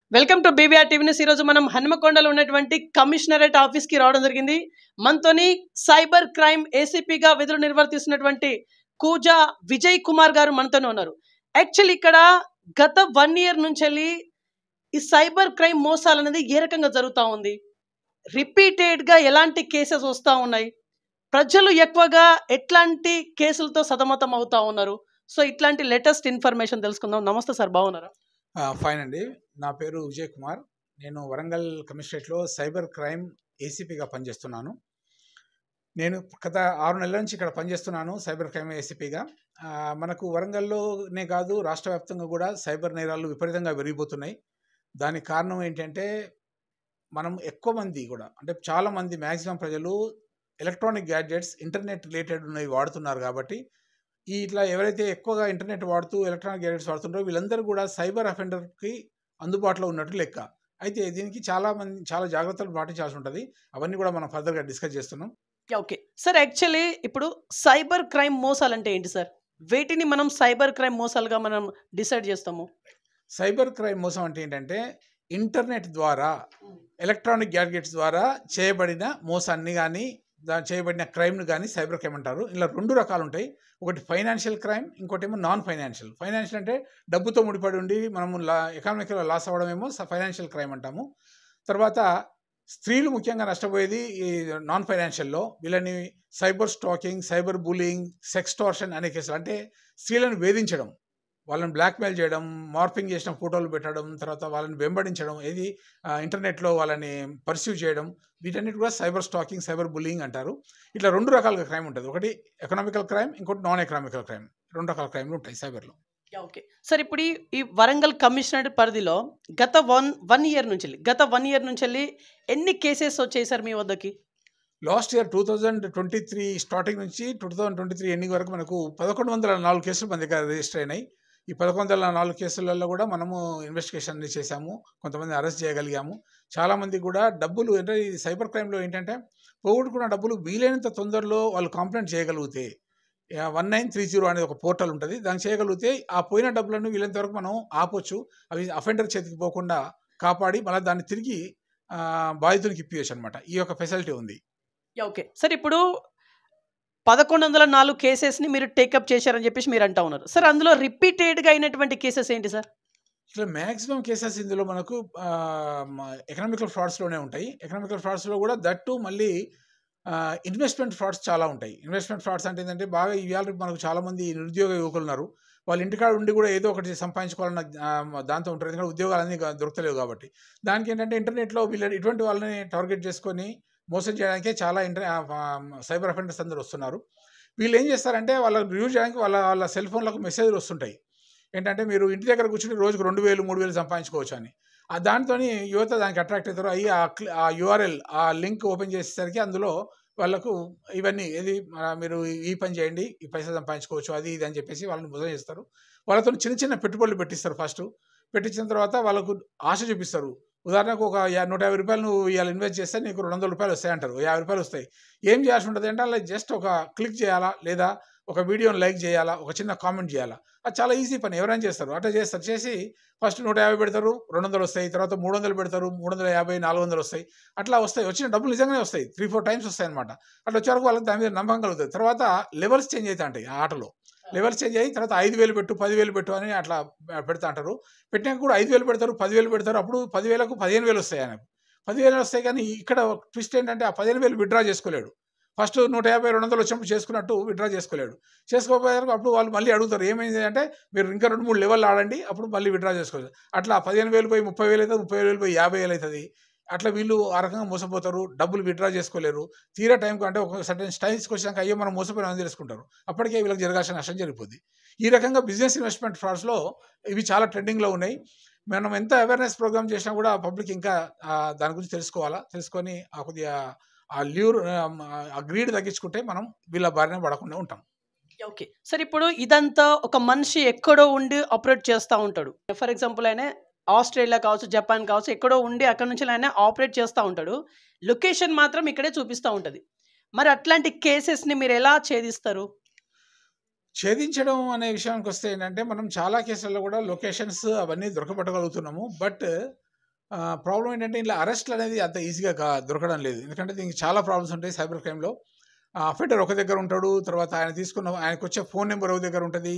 Welcome to BBR TV news. ఈరోజు మనం హన్మకొండలో ఉన్నటువంటి కమిషనరేట్ ఆఫీస్కి రావడం జరిగింది. మనతోని సైబర్ క్రైమ్ ఏసీపీగా విధులు నిర్వర్తిస్తున్నటువంటి కూజా విజయ్ కుమార్ గారు మనతోనే ఉన్నారు. యాక్చువల్లీ ఇక్కడ గత 1 year నుంచి వెళ్ళి ఈ సైబర్ క్రైమ్ మోసాలు అనేది ఏ రకంగా జరుగుతూ ఉంది, రిపీటెడ్గా ఎలాంటి కేసెస్ వస్తూ ఉన్నాయి, ప్రజలు ఎక్కువగా ఎట్లాంటి కేసులతో సతమతం అవుతా ఉన్నారు. సో ఇట్లాంటి లేటెస్ట్ ఇన్ఫర్మేషన్ తెలుసుకుందాం. నమస్తే సార్, బాగున్నారా? ఫైన్ అండి. నా పేరు విజయ్ కుమార్. నేను వరంగల్ కమిషనరేట్లో సైబర్ క్రైమ్ ఏసీపీగా పనిచేస్తున్నాను. నేను గత 6 నెలల నుంచి ఇక్కడ పనిచేస్తున్నాను సైబర్ క్రైమ్ ఏసీపీగా. మనకు వరంగల్లోనే కాదు, రాష్ట్ర వ్యాప్తంగా కూడా సైబర్ నేరాలు విపరీతంగా పెరిగిపోతున్నాయి. దానికి కారణం ఏంటంటే మనం ఎక్కువ మంది కూడా, అంటే చాలామంది మ్యాక్సిమం ప్రజలు ఎలక్ట్రానిక్ గ్యాడ్జెట్స్, ఇంటర్నెట్ రిలేటెడ్ ఉన్నవి వాడుతున్నారు. కాబట్టి ఇట్లా ఎవరైతే ఎక్కువగా ఇంటర్నెట్ వాడుతూ ఎలక్ట్రానిక్ గ్యాడ్జెట్స్ వాడుతుంటారో వీళ్ళందరూ కూడా సైబర్ అఫెండర్కి అందుబాటులో ఉన్నట్టు లెక్క. అయితే దీనికి చాలా జాగ్రత్తలు పాటించాల్సి ఉంటుంది. అవన్నీ కూడా మనం ఫర్దర్గా డిస్కస్ చేస్తున్నాం. ఓకే సార్, యాక్చువల్లీ ఇప్పుడు సైబర్ క్రైమ్ మోసాలు అంటే ఏంటి సార్? వేటిని మనం సైబర్ క్రైమ్ మోసాలుగా మనం డిసైడ్ చేస్తాము? సైబర్ క్రైమ్ మోసం అంటే ఏంటంటే ఇంటర్నెట్ ద్వారా, ఎలక్ట్రానిక్ గ్యాడ్జెట్స్ ద్వారా చేయబడిన మోసాన్ని కానీ చేయబడిన క్రైమ్ను కానీ సైబర్ క్రైమ్ అంటారు. ఇలా 2 రకాలు ఉంటాయి. ఒకటి ఫైనాన్షియల్ క్రైమ్, ఇంకోటేమో నాన్ ఫైనాన్షియల్. ఫైనాన్షియల్ అంటే డబ్బుతో ముడిపడి ఉండి మనము ఎకనామికల్గా లాస్ అవ్వడమేమో ఫైనాన్షియల్ క్రైమ్ అంటాము. తర్వాత స్త్రీలు ముఖ్యంగా నష్టపోయేది ఈ నాన్ ఫైనాన్షియల్లో. వీళ్ళని cyber stalking, cyber bullying, sextortion అనే కేసులు. అంటే స్త్రీలను వేధించడం, వాళ్ళని బ్లాక్మెయిల్ చేయడం, మార్ఫింగ్ చేసిన ఫోటోలు పెట్టడం, తర్వాత వాళ్ళని వెంబడించడం, ఏది ఇంటర్నెట్లో వాళ్ళని పర్సీవ్ చేయడం, వీటన్నిటి కూడా సైబర్ స్టాకింగ్, సైబర్ బులింగ్ అంటారు. ఇట్లా 2 రకాలుగా క్రైమ్ ఉంటుంది. ఒకటి ఎకనామికల్ క్రైమ్, ఇంకోటి నాన్ ఎకనామికల్ క్రైమ్. 2 రకాల క్రైమ్లు ఉంటాయి సైబర్లో. ఓకే సార్, ఇప్పుడు ఈ వరంగల్ కమిషనరేట్ పరిధిలో గత వన్ ఇయర్ నుంచి వెళ్ళి ఎన్ని కేసెస్ వచ్చాయి సార్ మీ వద్దకి? లాస్ట్ ఇయర్ 2023 స్టార్టింగ్ నుంచి 2023 ఎండింగ్ వరకు మనకు 1104 కేసులు మన దగ్గర రిజిస్టర్ అయినాయి. ఈ 1104 కేసులలో కూడా మనము ఇన్వెస్టిగేషన్ చేశాము, కొంతమంది అరెస్ట్ చేయగలిగాము. చాలామంది కూడా డబ్బులు, అంటే ఈ సైబర్ క్రైమ్లో ఏంటంటే పోగొట్టుకున్న డబ్బులు వీలైనంత తొందరలో వాళ్ళు కంప్లైంట్ చేయగలిగితే 1930 అనేది ఒక పోర్టల్ ఉంటుంది, దాన్ని చేయగలిగితే ఆ పోయిన డబ్బులను వీలైనంత వరకు మనం ఆపొచ్చు. అవి అఫెండర్ చేతికి పోకుండా కాపాడి మళ్ళీ దాన్ని తిరిగి బాధితునికి ఇప్పించచ్చు అనమాట. ఈ యొక్క ఫెసిలిటీ ఉంది. ఓకే సార్, ఇప్పుడు 1104 కేసెస్ని మీరు టేకప్ చేశారని చెప్పేసి మీరు అంటా ఉన్నారు సార్. అందులో రిపీటెడ్గా అయినటువంటి కేసెస్ ఏంటి సార్? ఇట్లా మ్యాక్సిమం కేసెస్ ఇందులో మనకు ఎకనామికల్ ఫ్రాడ్స్లోనే ఉంటాయి. ఎకనామికల్ ఫ్రాడ్స్లో కూడా దట్టు మళ్ళీ ఇన్వెస్ట్మెంట్ ఫ్రాడ్స్ చాలా ఉంటాయి. ఇన్వెస్ట్మెంట్ ఫ్రాడ్స్ అంటే ఏంటంటే బాగా ఇవాళ మనకు చాలామంది నిరుద్యోగ యువకులు ఉన్నారు. వాళ్ళు ఇంటికాడ ఉండి కూడా ఏదో ఒకటి సంపాదించుకోవాలన్న దాంతో ఉంటారు, ఎందుకంటే ఉద్యోగాలన్నీ దొరకలేవు కాబట్టి. దానికి ఏంటంటే ఇంటర్నెట్లో వీళ్ళు ఇటువంటి వాళ్ళని టార్గెట్ చేసుకొని మోసం చేయడానికే చాలా సైబర్ అఫెండర్స్ అందరూ వస్తున్నారు. వీళ్ళు ఏం చేస్తారంటే వాళ్ళని రివ్యూ చేయడానికి వాళ్ళ సెల్ ఫోన్లకు మెసేజ్లు వస్తుంటాయి. ఏంటంటే మీరు ఇంటి దగ్గర కూర్చుని రోజుకు 2000, 3000 సంపాదించుకోవచ్చు అని. దాంతో యువత దానికి అట్రాక్ట్ అవుతారు. అయ్యి ఆ URL, ఆ లింక్ ఓపెన్ చేసేసరికి అందులో వాళ్ళకు ఇవన్నీ ఏది మీరు ఈ పని చేయండి, ఈ పైసలు సంపాదించుకోవచ్చు, అది ఇది అని చెప్పేసి వాళ్ళని మోసం చేస్తారు. వాళ్ళతో చిన్న చిన్న పెట్టుబడులు పెట్టిస్తారు. ఫస్ట్ పెట్టించిన తర్వాత వాళ్ళకు ఆశ చూపిస్తారు. ఉదాహరణకు ఒక 150 రూపాయలు నువ్వు ఇవాళ ఇన్వెస్ట్ చేస్తే నీకు 200 రూపాయలు వస్తాయి అంటారు. 50 రూపాయలు వస్తాయి. ఏం చేయాల్సి ఉంటుంది అంటే అలా జస్ట్ ఒక క్లిక్ చేయాలా, లేదా ఒక వీడియోని లైక్ చేయాలా, ఒక చిన్న కామెంట్ చేయాలా. అది చాలా ఈజీ పని, ఎవరైనా చేస్తారు. అట్లా చేసి ఫస్ట్ 150 పెడతారు, 200 వస్తాయి. తర్వాత 300 పెడతారు, 350, 400 వస్తాయి. అట్లా వస్తాయి. వచ్చిన డబ్బులు నిజంగానే వస్తాయి, 3-4 టైమ్స్ వస్తాయి అనమాట. అట్లా వచ్చే వరకు వాళ్ళకి దాని మీద నమ్మకం కలుగుతుంది. తర్వాత లెవెల్స్ చేంజ్ అవుతా ఉంటాయి. ఆ ఆటలో లెవెల్స్ చేంజ్ అయ్యి తర్వాత 5000 పెట్టు, 10,000 పెట్టు అని అట్లా పెడతా అంటారు. పెట్టినాక కూడా 5000 పెడతారు, 10,000 పెడతారు. అప్పుడు 10,000కు 15,000 వస్తాయి ఆయనకు. 10,000 వస్తాయి. కానీ ఇక్కడ ట్విస్ట్ ఏంటంటే ఆ 15,000 విత్డ్రా చేసుకోలేడు. ఫస్ట్ 150, 200 వచ్చినప్పుడు చేసుకున్నట్టు విత్డ్రా చేసుకోలేడు. చేసుకోకపోయేసరికి అప్పుడు వాళ్ళు మళ్ళీ అడుగుతారు, ఏమైంది అంటే మీరు ఇంకా 2-3 లెవెల్ ఆడండి, అప్పుడు మళ్ళీ విత్డ్రా చేసుకోవచ్చు. అట్లా 15,000 పోయి 30,000 అవుతుంది, 30,000 పోయి 50,000 అవుతుంది. అట్లా వీళ్ళు ఆ రకంగా మోసపోతారు, డబ్బులు విత్డ్రా చేసుకోలేరు. తీరా టైంకి అంటే ఒక సర్టెన్ స్టైల్స్కి వచ్చాక అయ్యో మనం మోసపోయినా తెలుసుకుంటారు. అప్పటికే వీళ్ళకి జరగాల్సిన నష్టం జరిగిపోద్ది. ఈ రకంగా బిజినెస్ ఇన్వెస్ట్మెంట్ ఫ్రాడ్స్లో ఇవి చాలా ట్రెండింగ్లో ఉన్నాయి. మనం ఎంత అవేర్నెస్ ప్రోగ్రామ్ చేసినా కూడా పబ్లిక్ ఇంకా దాని గురించి తెలుసుకొని కొద్దిగా ఆ గ్రీడ్ తగ్గించుకుంటే మనం వీళ్ళ బారిన పడకుండా ఉంటాం. ఓకే సార్, ఇప్పుడు ఇదంతా ఒక మనిషి ఎక్కడో ఉండి ఆపరేట్ చేస్తూ ఉంటాడు. ఫర్ ఎగ్జాంపుల్ ఆయన ఆస్ట్రేలియా కావచ్చు, జపాన్ కావచ్చు, ఎక్కడో ఉండి అక్కడ నుంచి ఆయన ఆపరేట్ చేస్తూ ఉంటాడు. లొకేషన్ మాత్రం ఇక్కడే చూపిస్తూ ఉంటుంది. మరి అట్లాంటి కేసెస్ని మీరు ఎలా ఛేదిస్తారు? ఛేదించడం అనే విషయానికి వస్తే ఏంటంటే మనం చాలా కేసుల్లో కూడా లొకేషన్స్ అవన్నీ దొరకబట్టగలుగుతున్నాము. బట్ ప్రాబ్లం ఏంటంటే ఇలా అరెస్ట్లు అనేది అంత ఈజీగా దొరకడం లేదు. ఎందుకంటే దీనికి చాలా ప్రాబ్లమ్స్ ఉంటాయి సైబర్ క్రైమ్‌లో. అఫెండర్ ఒక దగ్గర ఉంటాడు. తర్వాత ఆయనకొచ్చే ఫోన్ నెంబర్ ఒక దగ్గర ఉంటది.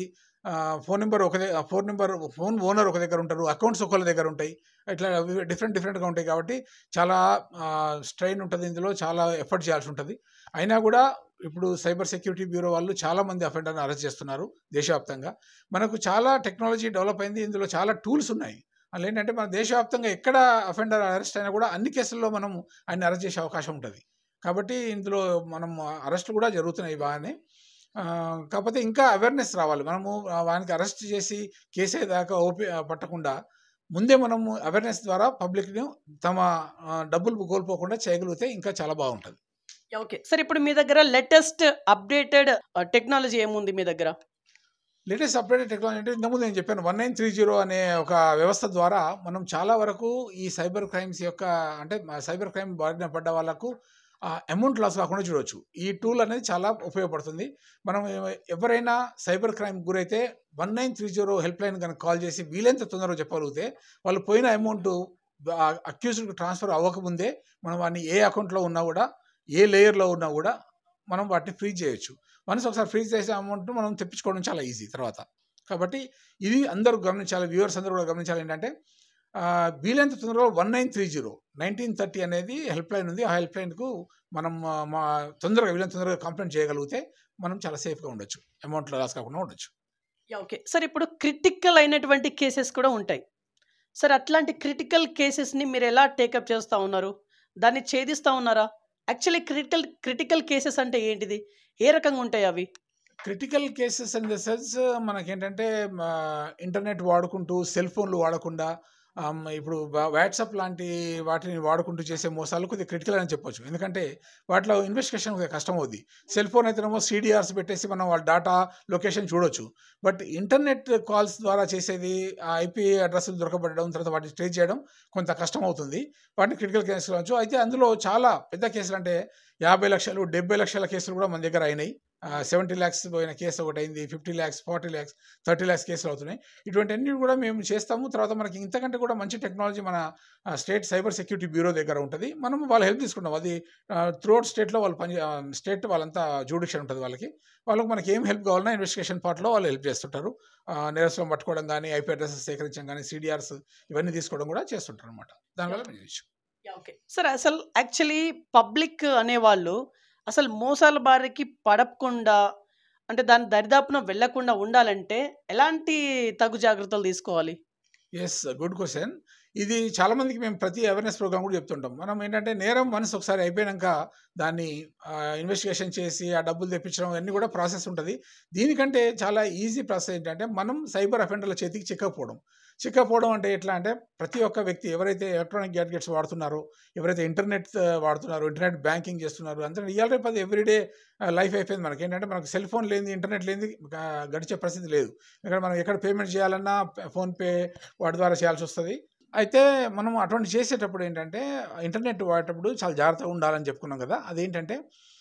ఫోన్ ఓనర్ ఒక దగ్గర ఉంటారు. అకౌంట్స్ ఒకళ్ళ దగ్గర ఉంటాయి. ఇట్లా డిఫరెంట్‌గా ఉంటాయి కాబట్టి చాలా స్ట్రెయిన్ ఉంటది ఇందులో. చాలా ఎఫర్ట్ చేయాల్సి ఉంటది. అయినా కూడా ఇప్పుడు సైబర్ సెక్యూరిటీ బ్యూరో వాళ్ళు చాలా మంది అఫెండర్‌ని అరెస్ట్ చేస్తున్నారు దేశవ్యాప్తంగా. మనకు చాలా టెక్నాలజీ డెవలప్ అయింది. ఇందులో చాలా టూల్స్ ఉన్నాయి. అందులో మన దేశవ్యాప్తంగా ఎక్కడ అఫెండర్ అరెస్ట్ అయినా కూడా అన్ని కేసుల్లో మనం ఆయన్ని అరెస్ట్ చేసే అవకాశం ఉంటది. కాబట్టి ఇందులో మనం అరెస్ట్‌లు కూడా జరుగుతున్నాయి బాగానే. కాకపోతే ఇంకా అవేర్‌నెస్ రావాలి. మనము వానికి అరెస్ట్ చేసి కేసయ్యేదాకా పట్టకుండా ముందే మనము అవేర్‌నెస్ ద్వారా పబ్లిక్‌ని తమ డబ్బులు కోల్పోకుండా చేయగలిగితే ఇంకా చాలా బాగుంటది. ఓకే. సార్ ఇప్పుడు మీ దగ్గర లేటెస్ట్ అప్‌డేటెడ్ టెక్నాలజీ ఏముంది మీ దగ్గర? లేటెస్ట్ అప్డేటెడ్ టెక్నాలజీ అంటే ఇంతకుముందు నేను చెప్పాను 1930 అనే ఒక వ్యవస్థ ద్వారా మనం చాలా వరకు ఈ సైబర్ క్రైమ్స్ యొక్క అంటే సైబర్ క్రైమ్ బారిన పడ్డ వాళ్ళకు అమౌంట్ లాస్ కాకుండా చూడొచ్చు. ఈ టూల్ అనేది చాలా ఉపయోగపడుతుంది. మనం ఎవరైనా సైబర్ క్రైమ్ గురైతే 1930 హెల్ప్ లైన్ కనుక కాల్ చేసి వీలైనంత తొందరగా చెప్పగలిగితే వాళ్ళు పోయిన అమౌంట్ అక్యూజ్డ్‌కి ట్రాన్స్ఫర్ అవ్వకముందే మనం వాడిని ఏ అకౌంట్‌లో ఉన్నా కూడా ఏ లేయర్‌లో ఉన్నా కూడా మనం వాటిని ఫ్రీజ్ చేయొచ్చు. వన్స్ ఒకసారి ఫ్రీజ్ చేసే అమౌంట్ మనం తెప్పించుకోవడం చాలా ఈజీ తర్వాత. కాబట్టి ఇది అందరూ గమనించాలి. వ్యూవర్స్ అందరూ కూడా గమనించాలి. ఏంటంటే వీలైనంత తొందరగా 1930 అనేది హెల్ప్ లైన్ ఉంది. ఆ హెల్ప్ లైన్‌కు మనం వీలైనంత తొందరగా కంప్లెయింట్ చేయగలిగితే మనం చాలా సేఫ్‌గా ఉండొచ్చు. అమౌంట్ లాస్ కాకుండా ఉండొచ్చు. ఓకే. సార్ ఇప్పుడు క్రిటికల్ అయినటువంటి కేసెస్ కూడా ఉంటాయి. సార్ అట్లాంటి క్రిటికల్ కేసెస్‌ని మీరు ఎలా టేకప్ చేస్తా ఉన్నారు? దాన్ని ఛేదిస్తా ఉన్నారా? యాక్చువల్లీ క్రిటికల్ కేసెస్ అంటే ఏంటిది? ఏ రకంగా ఉంటాయి అవి? Critical cases in the sense మనకేంటంటే ఇంటర్నెట్ వాడుకుంటూ సెల్ ఫోన్లు వాడకుండా ఇప్పుడు వాట్సాప్ లాంటి వాటిని వాడుకుంటూ చేసే మోసాలు కొద్దిగా క్రిటికల్ అని చెప్పొచ్చు. ఎందుకంటే వాటిలో ఇన్వెస్టిగేషన్ కొద్దిగా కష్టం అవుద్ది. సెల్ ఫోన్ అయితేనేమో CDRs పెట్టేసి మనం వాళ్ళ డాటా లొకేషన్ చూడొచ్చు. బట్ ఇంటర్నెట్ కాల్స్ ద్వారా చేసేది IP అడ్రస్లు దొరకబడడం తర్వాత వాటిని ట్రేస్ చేయడం కొంత కష్టం అవుతుంది. వాటిని క్రిటికల్ కేసులు అనొచ్చు. అయితే అందులో చాలా పెద్ద కేసులు అంటే 50 లక్షలు 70 లక్షల కేసులు కూడా మన దగ్గర అయినాయి. 70 lakhs పోయిన కేసు ఒకటైంది. 50 lakhs 40 lakhs 30 lakhs కేసులు అవుతున్నాయి. ఇటువంటివన్నీ కూడా మేము చేస్తాము. తర్వాత మనకి ఇంతకంటే కూడా మంచి టెక్నాలజీ మన స్టేట్ సైబర్ సెక్యూరిటీ బ్యూరో దగ్గర ఉంటుంది. మనం వాళ్ళ హెల్ప్ తీసుకుంటాం. అది త్రూఅవుట్ స్టేట్లో వాళ్ళు స్టేట్ వాళ్ళంతా జ్యూడిక్షన్ ఉంటుంది వాళ్ళకి. వాళ్ళకి మనకి ఏం హెల్ప్ కావాలన్నా ఇన్వెస్టిగేషన్ పార్ట్‌లో వాళ్ళు హెల్ప్ చేస్తుంటారు. నేరస్తులను పట్టుకోవడం కానీ, IP అడ్రసెస్ సేకరించడం కానీ, CDRs ఇవన్నీ తీసుకోవడం కూడా చేస్తుంటారనమాట. దానివల్ల మేము చేయొచ్చు. ఓకే. సార్ అసలు యాక్చువల్లీ పబ్లిక్ అనేవాళ్ళు అసలు మోసాల బారికి పడకుండా అంటే దాని దరిదాపున వెళ్ళకుండా ఉండాలంటే ఎలాంటి తగు జాగ్రత్తలు తీసుకోవాలి? యెస్. Good question. ఇది చాలా మందికి మేము ప్రతి అవేర్‌నెస్ ప్రోగ్రామ్ కూడా చెప్తుంటాం. మనం ఏంటంటే నేరం వన్స్ ఒకసారి అయిపోయినంక దాన్ని ఇన్వెస్టిగేషన్ చేసి ఆ డబ్బులు తెప్పించడం అన్నీ కూడా ప్రాసెస్ ఉంటది. దీనికంటే చాలా ఈజీ ప్రాసెస్ ఏంటంటే మనం సైబర్ అఫెండర్ల చేతికి చిక్కకపోవడం. చిక్కకపోవడం అంటే ఎట్లా అంటే ప్రతి ఒక్క వ్యక్తి ఎవరైతే ఎలక్ట్రానిక్ గ్యాడ్జెట్స్ వాడుతున్నారో, ఎవరైతే ఇంటర్నెట్ వాడుతున్నారో, ఇంటర్నెట్ బ్యాంకింగ్ చేస్తున్నారో అంతా ఇయాల రేపు అది ఎవ్రీడే లైఫ్ అయిపోయింది. మనకేంటంటే మనకు సెల్ ఫోన్ లేనిది, ఇంటర్నెట్ లేనిది గడిచే పరిస్థితి లేదు. మనం ఎక్కడ పేమెంట్ చేయాలన్నా ఫోన్‌పే వాటి ద్వారా చేయాల్సి వస్తది. అయితే మనం అటువంటి చేసేటప్పుడు ఏంటంటే ఇంటర్నెట్ వాడేటప్పుడు చాలా జాగ్రత్తగా ఉండాలని చెప్పుకున్నాం కదా! అదేంటంటే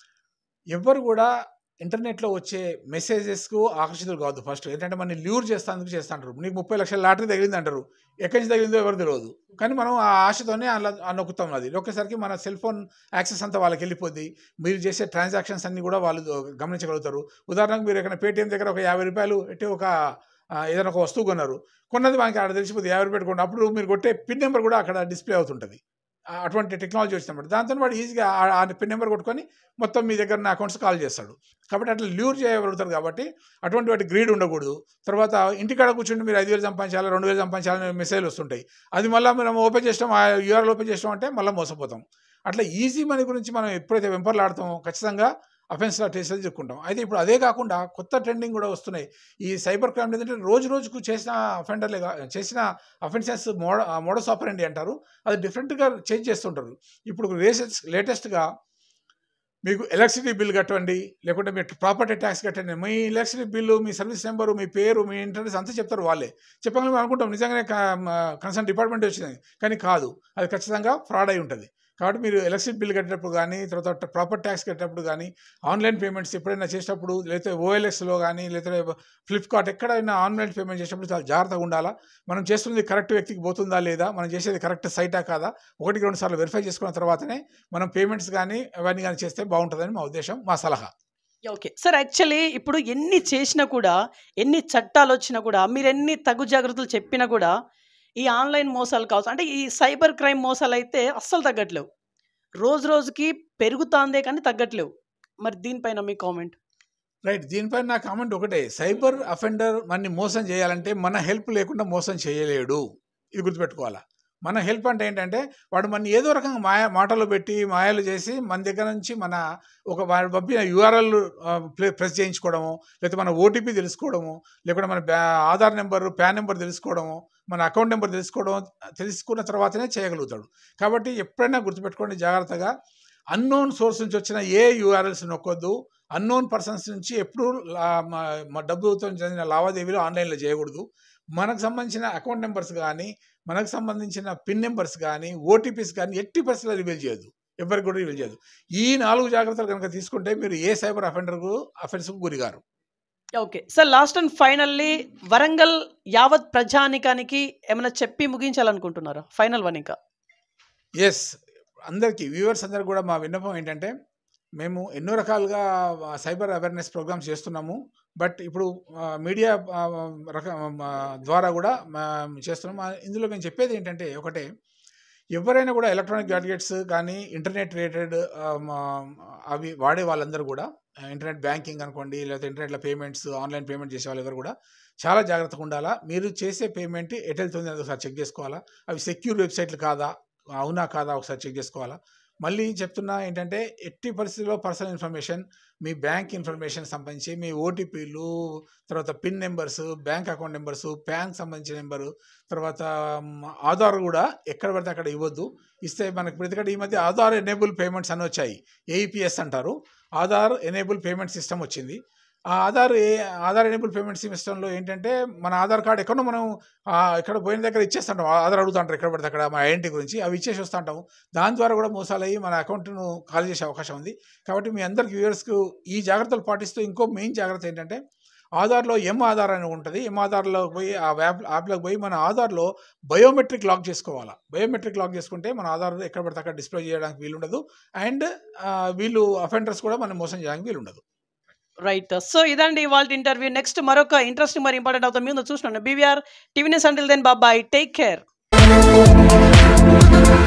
ఎవ్వరు కూడా ఇంటర్నెట్‌లో వచ్చే మెసేజెస్‌కు ఆకర్షితులు కావద్దు ఫస్ట్. ఏంటంటే మనల్ని ల్యూర్ చేస్తాందుకు చేస్తాంటారు. నీకు 30 లక్షల లాటరీ తగిలిందంటారు. ఎక్కడి నుంచి తగిలిందో ఎవరికి తెలవదు. కానీ మనం ఆ ఆశతోనే అలా నొక్కుతాం అది. నొక్కేసరికి మన సెల్ ఫోన్ యాక్సెస్ అంతా వాళ్ళకెళ్ళిపోద్ది. మీరు చేసే ట్రాన్సాక్షన్స్ అన్నీ కూడా వాళ్ళు గమనించగలుగుతారు. ఉదాహరణకు మీరు ఎక్కడైనా పేటీఎం దగ్గర ఒక రూ. 50 పెట్టి ఏదైనా ఒక వస్తువు కొన్నారు. కొన్నది మనకి అక్కడ తెలిసిపోద్ది. రూ. 50 కొన్న. అప్పుడు మీరు కొట్టే పిన్ నెంబర్ కూడా అక్కడ డిస్‌ప్లే అవుతుంటది. అటువంటి టెక్నాలజీ వచ్చిందన్నమాట. దాంతోని వాడు ఈజీగా ఆ పిన్ నెంబర్ కొట్టుకొని మొత్తం మీ దగ్గర ఉన్న అకౌంట్స్ కాల్ చేస్తాడు. కాబట్టి అట్లా ల్యూర్ చేయగలుగుతారు కాబట్టి అటువంటి వాటి గ్రీడ్ ఉండకూడదు. తర్వాత ఇంటికాడ కూర్చుండి మీరు 5,000 సంపాదించాలా, 2,000 సంపాదించాలని మెసేజ్‌లు వస్తుంటాయి. అది మళ్ళా మనం ఓపెన్ చేసినాం, ఆ URL ఓపెన్ చేసినాం అంటే మళ్ళా మోసపోతాం. అట్లా ఈజీ మనీ గురించి మనం ఎప్పుడైతే వెంపర్లాడతామో ఖచ్చితంగా అఫెన్స్‌లో టేస్ట్‌లు చెప్పుకుంటాం. అయితే ఇప్పుడు అదే కాకుండా కొత్త ట్రెండింగ్ కూడా వస్తున్నాయి. ఈ సైబర్ క్రైమ్ ఏంటంటే రోజుకు చేసిన చేసిన అఫెన్సెస్ మోడస్ ఆపరెండి అంటారు. అది డిఫరెంట్‌గా చేంజ్ చేస్తుంటారు. ఇప్పుడు లేటెస్ట్‌గా మీకు ఎలక్ట్రిసిటీ బిల్ కట్టండి, లేకుంటే మీరు ప్రాపర్టీ ట్యాక్స్ కట్టండి. మీ ఎలక్ట్రిసిటీ బిల్లు, మీ సర్వీస్ నెంబరు, మీ పేరు, మీ ఇంటర్నెట్ అంతా చెప్తారు వాళ్ళే. చెప్పగానే మనం అనుకుంటాం నిజంగానే కన్సర్న్ డిపార్ట్మెంట్ వచ్చింది. కానీ కాదు. అది ఖచ్చితంగా ఫ్రాడ్ అయి ఉంటుంది. కాబట్టి మీరు ఎలక్ట్రిసిటీ బిల్ కట్టేటప్పుడు కానీ, తర్వాత ప్రాపర్టీ ట్యాక్స్ కట్టేటప్పుడు కానీ, ఆన్లైన్ పేమెంట్స్ ఎప్పుడైనా చేసేటప్పుడు, లేకపోతే ఓఎల్ఎక్స్లో కానీ, లేకపోతే ఫ్లిప్కార్ట్ ఎక్కడైనా ఆన్లైన్ పేమెంట్ చేసేటప్పుడు చాలా జాగ్రత్తగా ఉండాలా. మనం చేస్తుంది కరెక్ట్ వ్యక్తికి పోతుందా లేదా, మనం చేసేది కరెక్ట్ సైటా కాదా, 1-2 సార్లు వెరిఫై చేసుకున్న తర్వాతనే మనం పేమెంట్స్ కానీ అవన్నీ కానీ చేస్తే బాగుంటుందని మా ఉద్దేశం, మా సలహా. ఓకే సార్, యాక్చువల్లీ ఇప్పుడు ఎన్ని చేసినా కూడా, ఎన్ని చట్టాలు వచ్చినా కూడా, మీరు ఎన్ని తగు జాగ్రత్తలు చెప్పినా కూడా, ఈ ఆన్లైన్ మోసాలు కావచ్చు, అంటే ఈ సైబర్ క్రైమ్ మోసాలు అయితే అస్సలు తగ్గట్లేవు. రోజు రోజుకి పెరుగుతాందే కానీ తగ్గట్లేవు. మరి దీనిపైన మీ కామెంట్? రైట్, దీనిపైన నా కామెంట్ ఒకటే, సైబర్ అఫెండర్ మనని మోసం చేయాలంటే మన హెల్ప్ లేకుండా మోసం చేయలేడు. ఇది గుర్తుపెట్టుకోవాలా. మన హెల్ప్ అంటే ఏంటంటే, వాడు మన ఏదో రకంగా మాటలు పెట్టి మాయలు చేసి మన దగ్గర నుంచి వాడు పంపిన యూఆర్ఎల్ ప్రెస్ చేయించుకోవడము, లేకపోతే మన ఓటీపీ తెలుసుకోవడము, లేకపోతే మన ఆధార్ నెంబర్, పాన్ నెంబర్ తెలుసుకోవడము, మన అకౌంట్ నెంబర్ తెలుసుకున్న తర్వాతనే చేయగలుగుతాడు. కాబట్టి ఎప్పుడైనా గుర్తుపెట్టుకోండి జాగ్రత్తగా, అన్నోన్ సోర్స్ నుంచి వచ్చిన ఏ యూఆర్ఎల్స్ నొక్కొద్దు. అన్నోన్ పర్సన్స్ నుంచి ఎప్పుడూ డబ్బుతో చెందిన లావాదేవీలు ఆన్లైన్లో చేయకూడదు. మనకు సంబంధించిన అకౌంట్ నెంబర్స్ కానీ, మనకు సంబంధించిన పిన్ నెంబర్స్ కానీ, ఓటీపీస్ కానీ ఎట్టి పరిస్థితుల్లో రివీల్ చేయొద్దు, ఎవరికి కూడా రివీల్ చేయదు. ఈ 4 జాగ్రత్తలు కనుక తీసుకుంటే మీరు ఏ సైబర్ అఫెన్స్కు గురిగారు. Okay sir, last and finally Warangal యావత్ ప్రజానికానికి ఏమైనా చెప్పి ముగించాలనుకుంటున్నారా? ఫైనల్ వన్ ఇంకా. ఎస్, అందరికీ వ్యూవర్స్ అందరికి కూడా మా విన్నపం ఏంటంటే, మేము ఎన్నో రకాలుగా సైబర్ అవేర్నెస్ ప్రోగ్రామ్స్ చేస్తున్నాము. బట్ ఇప్పుడు మీడియా ద్వారా కూడా చేస్తున్నాము. ఇందులో మేము చెప్పేది ఏంటంటే ఒకటే, ఎవరైనా కూడా ఎలక్ట్రానిక్ గ్యాడ్జెట్స్ కానీ, ఇంటర్నెట్ రిలేటెడ్ అవి వాడే వాళ్ళందరూ కూడా, ఇంటర్నెట్ బ్యాంకింగ్ అనుకోండి, లేకపోతే ఇంటర్నెట్లో పేమెంట్స్, ఆన్లైన్ పేమెంట్ చేసే వాళ్ళు ఎవరు కూడా చాలా జాగ్రత్తగా ఉండాలా. మీరు చేసే పేమెంట్ ఎటు వెళ్తుంది అనేది ఒకసారి చెక్ చేసుకోవాలా. అవి సెక్యూర్ వెబ్సైట్లు కాదా, అవునా కాదా ఒకసారి చెక్ చేసుకోవాలా. మళ్ళీ చెప్తున్నా ఏంటంటే, ఎట్టి పరిస్థితుల్లో పర్సనల్ ఇన్ఫర్మేషన్, మీ బ్యాంక్ ఇన్ఫర్మేషన్ సంబంధించి మీ ఓటీపీలు, తర్వాత pin numbers, bank account numbers, PAN సంబంధించిన నెంబరు, తర్వాత ఆధార్ కూడా ఎక్కడ పడితే అక్కడ ఇవ్వద్దు. ఇస్తే మనకు ఎందుకంటే ఈ మధ్య ఆధార్ ఎనేబుల్ పేమెంట్స్ అని వచ్చాయి, ఏఈపిఎస్ అంటారు. ఆధార్ ఎనేబుల్ పేమెంట్ సిస్టమ్ వచ్చింది. ఆ ఆధార్ ఎనేబుల్ పేమెంట్ సిస్టంలో ఏంటంటే, మన ఆధార్ కార్డు ఎక్కడో మనం ఎక్కడ పోయిన దగ్గర ఇచ్చేస్తుంటాం, ఆధార్ అడుగుతుంటారు ఎక్కడ పడితే అక్కడ, మన ఐడెంటిటీ గురించి అవి ఇచ్చేసి వస్తుంటాము. దాని ద్వారా కూడా మోసాలు అయ్యి మన అకౌంట్ను ఖాళీ చేసే అవకాశం ఉంది. కాబట్టి మీ అందరికి వ్యూవర్స్కు ఈ జాగ్రత్తలు పాటిస్తూ, ఇంకో మెయిన్ జాగ్రత్త ఏంటంటే, ఆధార్లో ఆధార్ అని ఉంటుంది. ఆధార్లో పోయి ఆ యాప్లోకి పోయి మన ఆధార్లో బయోమెట్రిక్ లాక్ చేసుకోవాలి. బయోమెట్రిక్ లాక్ చేసుకుంటే మన ఆధార్ ఎక్కడ పడితే అక్కడ డిస్ప్లే చేయడానికి వీలుండదు. అండ్ వీళ్ళు అఫెండర్స్ కూడా మనం మోసం చేయడానికి వీలుండదు. రైట్. సో ఇదండి ఇవాళ ఇంటర్వ్యూ. నెక్స్ట్ మరొక ఇంట్రెస్టింగ్ మరి ఇంపార్టెంట్ అవుతాం మీద చూస్తున్నాను. BVR TV news. Until then bye, take care.